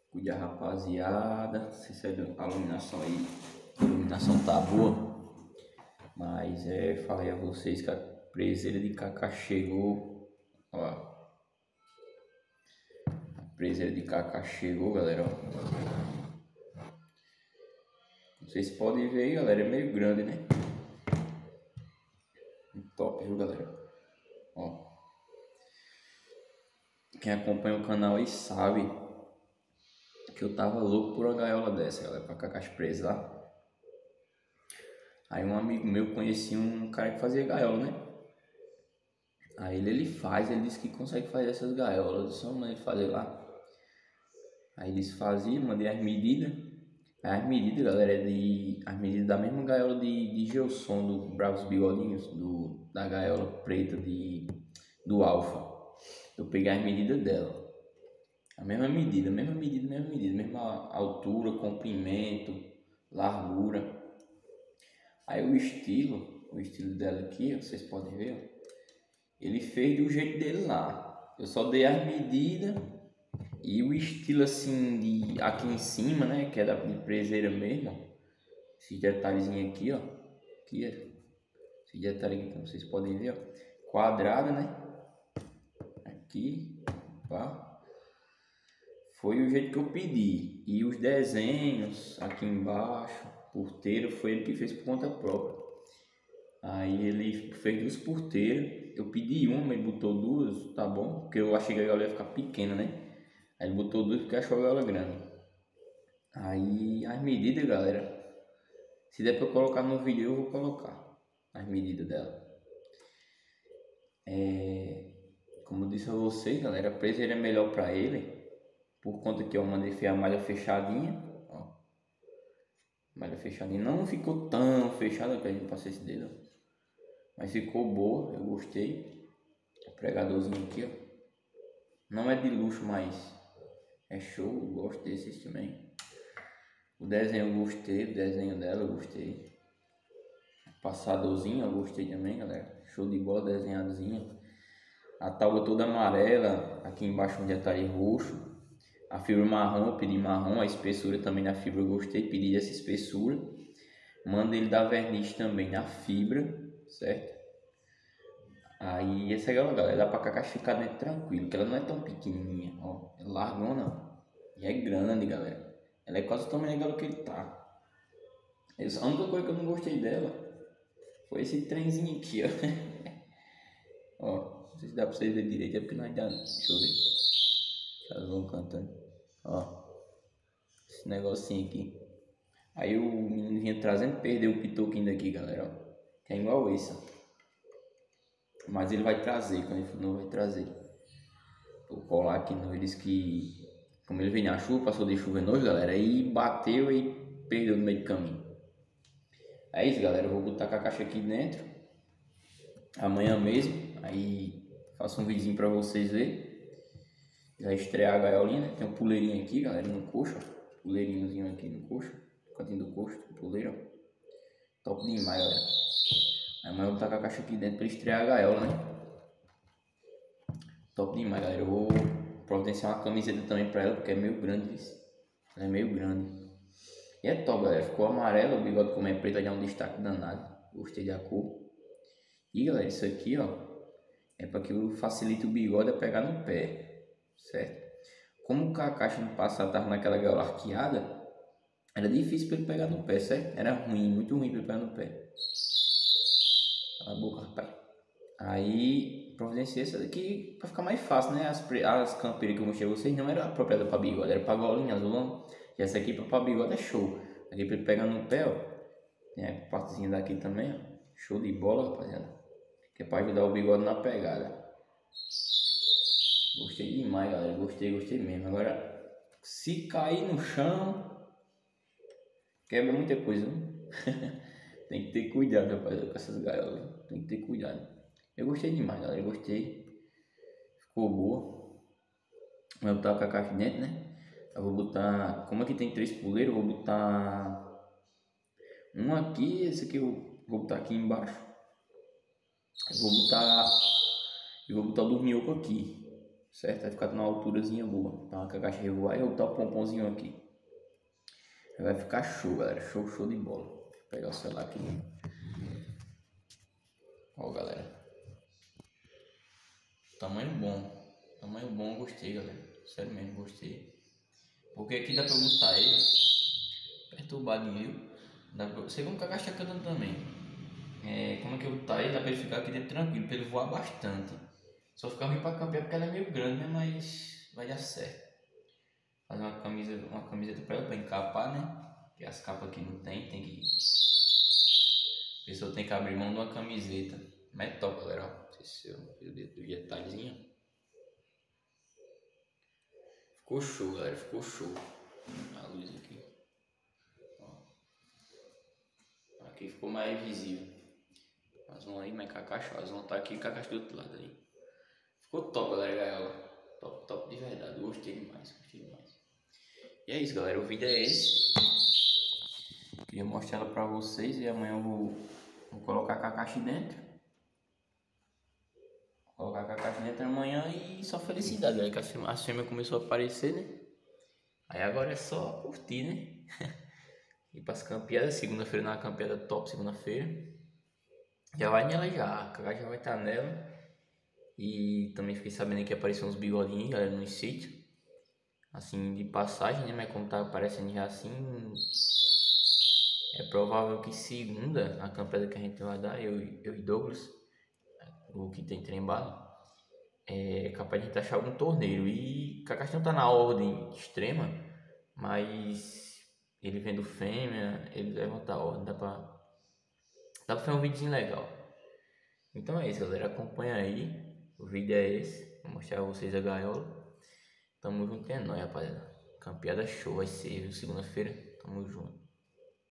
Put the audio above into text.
Cuide a rapaziada. Não sei se a iluminação aí, a iluminação tá boa, mas falei a vocês que a preseira de Cacá chegou. Ó, a preseira de Cacá chegou, galera. Ó. Vocês podem ver aí, galera, é meio grande, né? Top, viu, galera? Ó, quem acompanha o canal aí sabe que eu tava louco por uma gaiola dessa, galera, pra Cacás presas lá. Aí um amigo meu conhecia um cara que fazia gaiola, né? Aí ele disse que consegue fazer essas gaiolas, só manda ele fazer lá. Aí eles faziam, mandei as medidas. Aí as medidas, galera, as medidas da mesma gaiola de Gelson, do Bravos Bigodinhos, da gaiola preta do Alfa. Eu peguei as medidas dela. A mesma medida, mesma altura, comprimento, largura. Aí o estilo dela aqui, ó, vocês podem ver, ó, ele fez do jeito dele lá. Eu só dei as medidas e o estilo assim aqui em cima, né, que é de preseira mesmo, ó. Esses detalhezinhos aqui, ó, aqui, ó. Esse detalhe aqui que vocês podem ver, ó, quadrada, né, aqui, pá. Foi o jeito que eu pedi. E os desenhos aqui embaixo, porteiro, foi ele que fez por conta própria. Aí ele fez duas porteiras. Eu pedi uma, ele botou duas, tá bom? Porque eu achei que a gaiola ia ficar pequena, né? Aí ele botou duas porque achou a gaiola grande. Aí as medidas, galera, se der pra eu colocar no vídeo, eu vou colocar as medidas dela. Como eu disse a vocês, galera, a preseira é melhor pra ele. Por conta que eu mandei a malha fechadinha, ó. Malha fechadinha, não ficou tão fechada que a gente passou esse dedo, mas ficou boa, eu gostei. O pregadorzinho aqui, ó, não é de luxo, mas é show, eu gosto desses também. O desenho eu gostei, o desenho dela eu gostei. O passadorzinho eu gostei também, galera, show de bola, desenhadozinho. A tábua toda amarela, aqui embaixo um detalhe roxo. A fibra marrom, eu pedi marrom, a espessura também na fibra eu gostei, pedi essa espessura. Manda ele dar verniz também na fibra, certo? Aí essa gaiola, galera, dá pra Cacá ficar dentro tranquilo, que ela não é tão pequenininha, ó, é largona e é grande, galera. Ela é quase o tamanho da gaiola que ele tá. A única coisa que eu não gostei dela foi esse trenzinho aqui, ó. Ó, não sei se dá pra vocês verem direito, é porque não dá, deixa eu ver. Elas vão cantando, ó, esse negocinho aqui. Aí o menino vinha trazendo, perdeu o pitoquinho daqui, galera, ó, que é igual esse, ó. Mas ele vai trazer, quando ele for novo vai trazer. Vou colar aqui no, ele disse que, como ele veio na chuva, passou de chuva hoje, galera, aí bateu e perdeu no meio do caminho. É isso, galera, eu vou botar com a caixa aqui dentro amanhã mesmo, aí faço um videozinho pra vocês verem. Já estrear a gaiolinha, né? Tem um puleirinho aqui, galera, no coxo, ó. Puleirinhozinho aqui no coxo, cantinho do coxo, puleiro, ó. Top demais, galera. Amanhã eu vou botar com a caixa aqui dentro pra estrear a gaiola, né? Top demais, galera. Eu vou providenciar uma camiseta também pra ela, porque é meio grande isso. Ela é meio grande. E é top, galera. Ficou amarelo, o bigode como é preto, já é um destaque danado. Gostei da cor. E, galera, isso aqui, ó, é pra que facilite o bigode a pegar no pé. Certo? Como a caixa no passado tava naquela gaiola arqueada, era difícil para ele pegar no pé, certo? Era ruim, muito ruim para ele pegar no pé. Cala a boca, rapaz. Aí providenciei essa daqui para ficar mais fácil, né? As campeiras que eu mostrei a vocês não era apropriada para bigode, era para golinha azulão. E essa aqui para bigode é show. Aqui para ele pegar no pé, ó. Tem a partezinha daqui também, ó. Show de bola, rapaziada. Que é para ajudar o bigode na pegada. Gostei demais, galera. Gostei mesmo. Agora, se cair no chão, quebra muita coisa, viu? Tem que ter cuidado, rapaz, com essas gaiolas. Tem que ter cuidado. Eu gostei demais, galera. Eu gostei. Ficou boa. Vou botar com a caixa dentro, né? Eu vou botar... Como aqui tem 3 puleiros, eu vou botar... Um aqui, esse aqui eu vou botar aqui embaixo. Eu vou botar o dorminhoco aqui. certo? Vai ficar numa alturazinha boa. Tá uma caixa revoar e eu botar o pomponzinho aqui. Vai ficar show, galera. Show, show de bola. Vou pegar o celular aqui. Ó, galera. Tamanho bom, gostei, galera. Sério mesmo, gostei. Porque aqui dá pra eu botar ele perturbadinho. Segundo que a caixa cantando também. Como é que eu botar ele? Dá pra ele ficar aqui dentro tranquilo, pra ele voar bastante. Só ficar ruim pra campear porque ela é meio grande, né? Mas vai dar certo. Fazer uma camiseta pra ela, pra encapar, né? Porque as capas aqui não tem que. A pessoa tem que abrir mão de uma camiseta. Mas é top, galera. Ó. Não sei se eu fiz o detalhezinho. Ficou show, galera. Ficou show. A luz aqui. Ó. Aqui ficou mais visível. As vão aí, mas com a caixa. As vão estar aqui com a caixa do outro lado aí. Ficou top, galera. Gaiola. Top, top de verdade. Gostei demais. Gostei demais. E é isso, galera. O vídeo é esse. Queria mostrar ela pra vocês. E amanhã eu vou colocar com a caixa dentro. Colocar com a caixa dentro amanhã e só felicidade, galera, que a fêmea começou a aparecer, né? Aí agora é só curtir, né? Ir pras campeadas, segunda-feira na campeada top, segunda-feira. Já vai nela já, a caixa já vai estar nela. E também fiquei sabendo que apareceu uns bigodinhos, galera, no sítio. Assim, de passagem, né? Mas como tá aparecendo já assim, é provável que segunda, na campeada que a gente vai dar, eu e Douglas, o que tem trembado, é capaz de a gente achar algum torneiro. E Kakashi não tá na ordem extrema, mas ele vendo fêmea, ele levanta a ordem, dá pra fazer um videozinho legal. Então é isso, galera, acompanha aí, o vídeo é esse, vou mostrar a vocês a gaiola. Tamo junto, é nóis, rapaziada. Campeada show vai ser, viu? Segunda-feira, tamo junto.